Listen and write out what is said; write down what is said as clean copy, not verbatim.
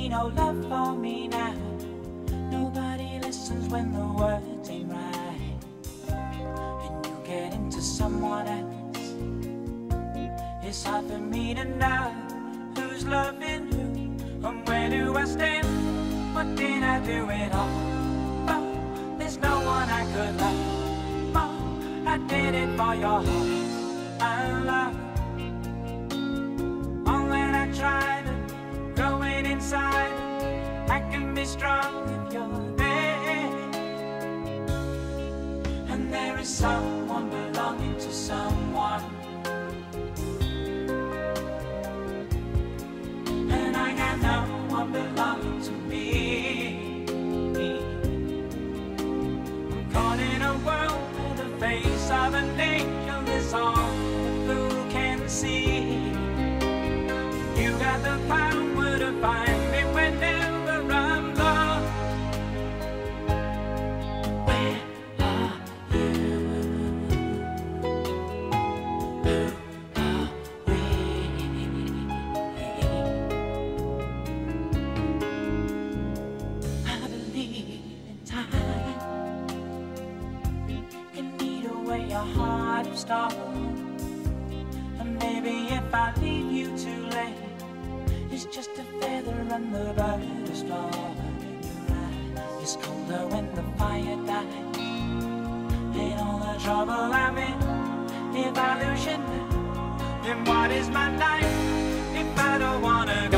need no love for me now. Nobody listens when the words ain't right, and you get into someone else. It's hard for me to know who's loving who, and where do I stand? What did I do it all? Oh, there's no one I could love. Oh, I did it for your heart. I love. All that I try to go it inside, I can be strong if you're there. And there is someone belonging to someone, and I got no one belonging to me. I'm caught in a world where the face of an angel is all who can see. You got the power to find me whenever I'm lost. Where are you? Who are we? I believe in time can eat away your heart of stone. And maybe if I leave you too late, it's just a feather on the bird is strong in your eye. It's colder when the fire dies. And all the trouble I'm in, if I lose you now, then what is my life if I don't wanna go?